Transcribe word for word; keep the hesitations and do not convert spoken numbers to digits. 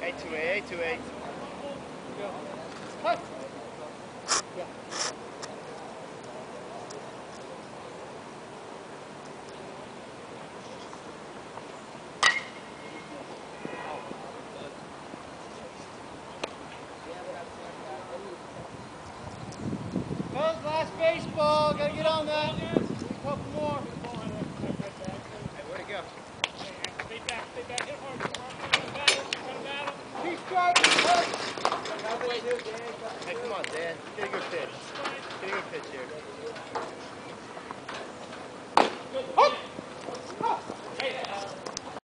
Eight to eight, eight to eight. Cut. Yeah. Coach, last baseball. Gotta get on that. A couple more. Hey, where'd it go? Stay back, stay back. Hit hard. Got a battle. Got a battle. Keep driving. Hey, come on, Dan. Get a good pitch. Get a good pitch here.